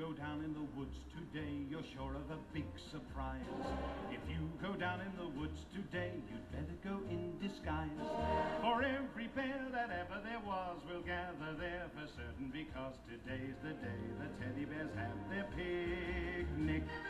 go down in the woods today, you're sure of a big surprise. If you go down in the woods today, you'd better go in disguise. For every bear that ever there was will gather there for certain, because today's the day the teddy bears have their picnic.